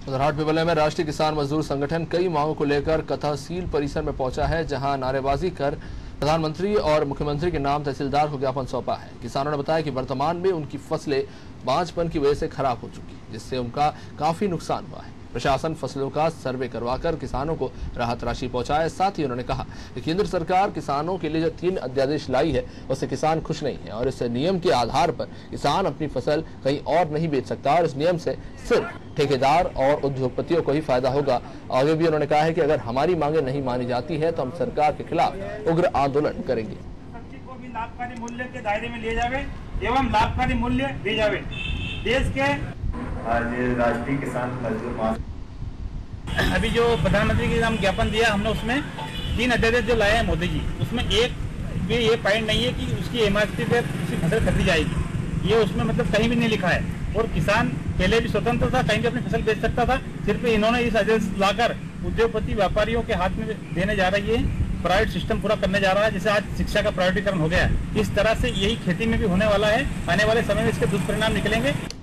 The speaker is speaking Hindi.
उधर हाटपिपल्या में राष्ट्रीय किसान मजदूर संगठन कई मांगों को लेकर तहसील परिसर में पहुंचा है, जहां नारेबाजी कर प्रधानमंत्री और मुख्यमंत्री के नाम तहसीलदार को ज्ञापन सौंपा है। किसानों ने बताया कि वर्तमान में उनकी फसलें बांझपन की वजह से खराब हो चुकी, जिससे उनका काफी नुकसान हुआ है। प्रशासन फसलों का सर्वे करवाकर किसानों को राहत राशि पहुंचाए। साथ ही उन्होंने कहा कि केंद्र सरकार किसानों के लिए जो 3 अध्यादेश लाई है उससे किसान खुश नहीं है और इस नियम के आधार पर किसान अपनी फसल कहीं और नहीं बेच सकता और इस नियम से सिर्फ ठेकेदार और उद्योगपतियों को ही फायदा होगा। आगे भी उन्होंने कहा है कि अगर हमारी मांगे नहीं मानी जाती है तो हम सरकार के खिलाफ उग्र आंदोलन करेंगे। को भी लाभकारी मूल्य के दायरे में ले जावे एवं लाभकारी मूल्य दे जावे। देश के आज राष्ट्रीय किसान मजदूर माह अभी जो प्रधानमंत्री के नाम ज्ञापन दिया हमने, उसमें 3 अध्यादेश जो लाए हैं मोदी जी, उसमें एक भी ये पॉइंट नहीं है कि उसकी एमआरपी पे किसी फसल खरीदी जाएगी। ये उसमें मतलब कहीं भी नहीं लिखा है। और किसान पहले भी स्वतंत्र था, कहीं भी अपनी फसल बेच सकता था। सिर्फ इन्होंने इस अध्यादेश लाकर उद्योगपति व्यापारियों के हाथ में देने जा रही है, प्राइवेट सिस्टम पूरा करने जा रहा है। जैसे आज शिक्षा का प्राइवेटीकरण हो गया है, इस तरह से यही खेती में भी होने वाला है। आने वाले समय में इसके दुष्परिणाम निकलेंगे।